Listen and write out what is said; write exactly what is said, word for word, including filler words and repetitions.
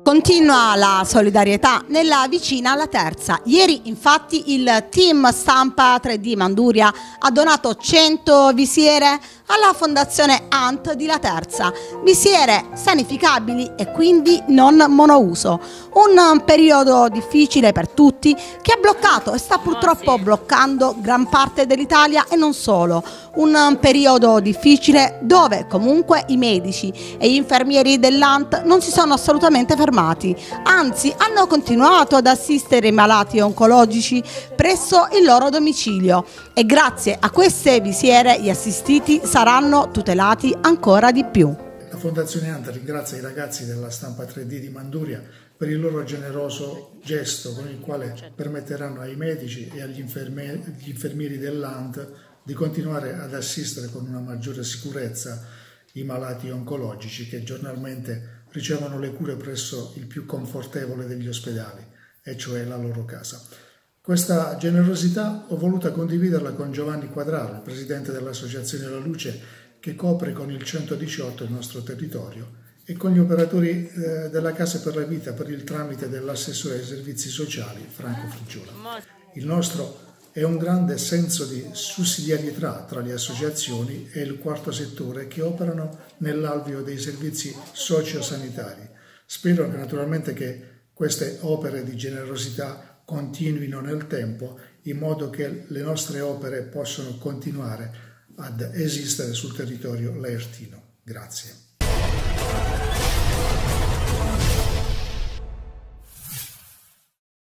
Continua la solidarietà nella vicina La Terza. Ieri infatti il team stampa tre D Manduria ha donato cento visiere alla Fondazione A N T di La Terza, visiere sanificabili e quindi non monouso. Un periodo difficile per tutti che ha bloccato e sta purtroppo bloccando gran parte dell'Italia e non solo. Un periodo difficile dove comunque i medici e gli infermieri dell'A N T non si sono assolutamente fermati, anzi hanno continuato ad assistere i malati oncologici presso il loro domicilio e grazie a queste visiere gli assistiti saranno tutelati ancora di più. La Fondazione A N T ringrazia i ragazzi della stampa tre D di Manduria per il loro generoso gesto con il quale permetteranno ai medici e agli infermieri, agli infermieri dell'A N T di continuare ad assistere con una maggiore sicurezza i malati oncologici che giornalmente ricevono le cure presso il più confortevole degli ospedali, e cioè la loro casa. Questa generosità ho voluto condividerla con Giovanni Quadraro, il presidente dell'Associazione La Luce, che copre con il centodiciotto il nostro territorio, e con gli operatori eh, della Casa per la Vita per il tramite dell'assessore ai servizi sociali Franco Frigiola. Il nostro è un grande senso di sussidiarietà tra le associazioni e il quarto settore che operano nell'alveo dei servizi sociosanitari. Spero che naturalmente che queste opere di generosità continuino nel tempo in modo che le nostre opere possano continuare ad esistere sul territorio laertino. Grazie.